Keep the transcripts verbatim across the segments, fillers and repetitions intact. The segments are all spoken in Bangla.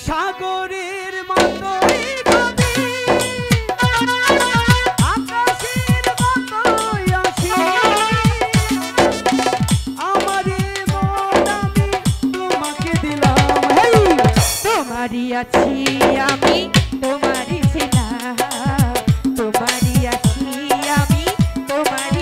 সাগরের মতোই আছি আমি তোমারই ছিলাম তোমারই আছি আমি তোমারই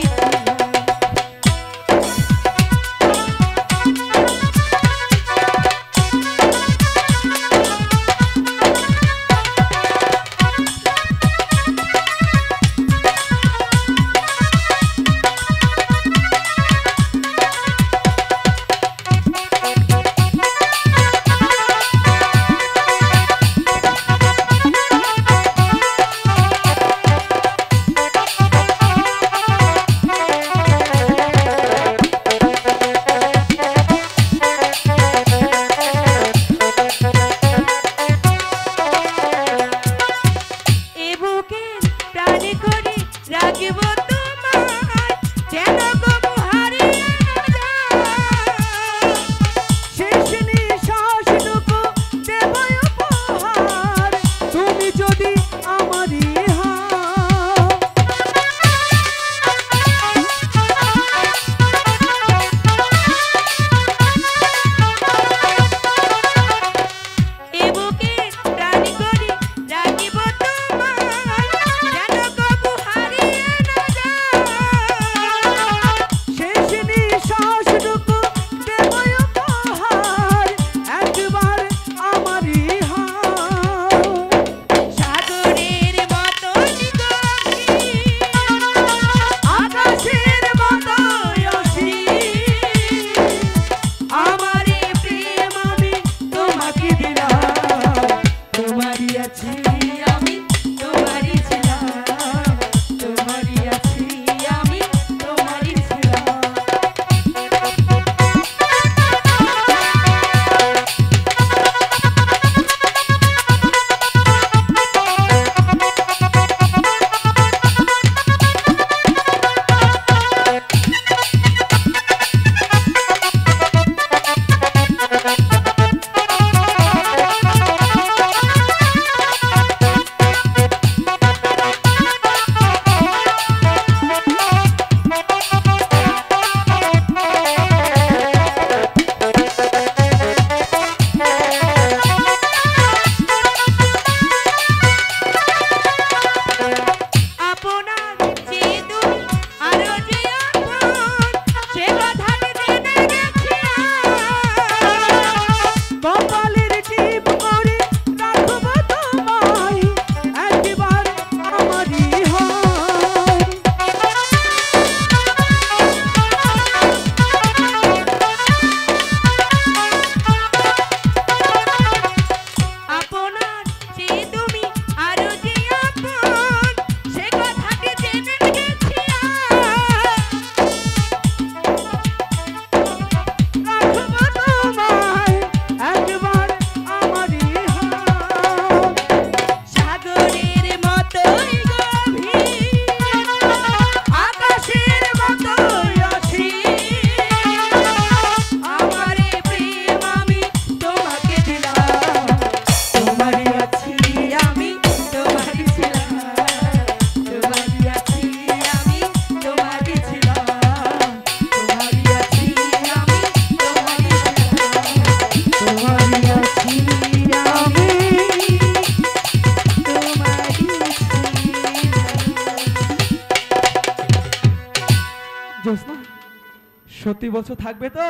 সত্যি বলছো থাকবে তো?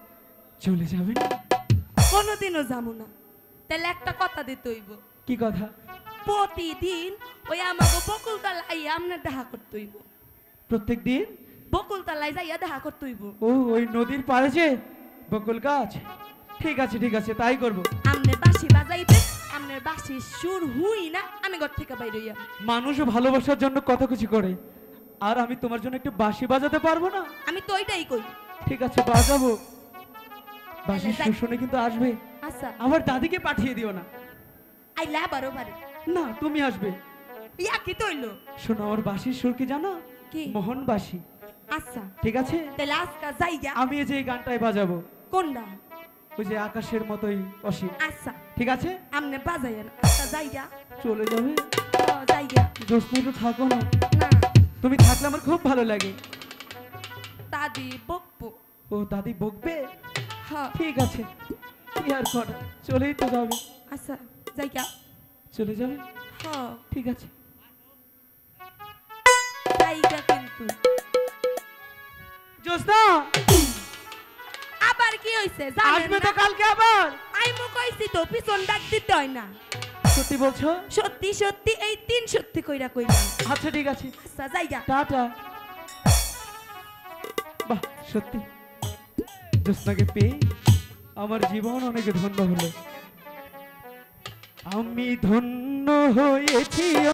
চলে যাবে না? কোনোদিনও যাবো না। তাহলে একটা কথা দিতে হইব। কি কথা? প্রতিদিন ওই আমাকে বকুলতলায় আমরা দেখা করতে হইব। প্রত্যেক দিন বকুলতলায় যাইয়া দেখা করতে হইব। ও ওই নদীর পাড়ে যে বকুল গাছ। ঠিক আছে ঠিক আছে তাই করব। আমনে বাঁশি বাজাইবে, আমনের বাঁশির সুর হুই না আমি ঘর থেকে বাইরে হইয়া। মানুষ ভালোবাসার জন্য কত কিছু করে, আর আমি তোমার জন্য একটু বাঁশি বাজাতে পারবো না? আমি তো ওইটাই কই। ঠিক আছে বাজাবো। বাঁশির সুর শুনে কিন্তু আসবে। আচ্ছা আমার দাদিকে পাঠিয়ে দিও না। আইলা বারো বারে না তুমি আসবে। ইয়া কি তইলো? শোনো আমার বাঁশির সুর কি জানো? কি? মোহন বাঁশি। আচ্ছা ঠিক আছে তাহলে আজকে যাইগা আমি এই যে এই গানটাই বাজাবো। কোনটা? ওই যে আকাশের মতোই অসীম। আচ্ছা ঠিক আছে, আমনে বাজাইয়েন আচ্ছা জায়গা চলে যাবে। ও জায়গা জোসনা একটু থাকো না, না তুমি থাকলে আমার খুব ভালো লাগে। দাদি বকবো। ও দাদি বকবে? হ্যাঁ ঠিক আছে, কি আর করা, চলেই তো যাবে। আচ্ছা জায়গা চলে যাবে, হ্যাঁ ঠিক আছে। জায়গা কিন্তু জোসনা আবার কি হইছে জানেন আসবে তো না কালকে আবার। আইমু কইছি তো পিছন ডাক দিতে হয় না। সত্যি বলছো? সত্যি সত্যি এই তিন সত্যি কইরা কইলাম। আচ্ছা ঠিক আছে, আচ্ছা জায়গা টাটা। বাহ, সত্যি জোসনাকে পেয়ে আমার জীবন অনেক ধন্য হলো। আমি ধন্য হয়েছি।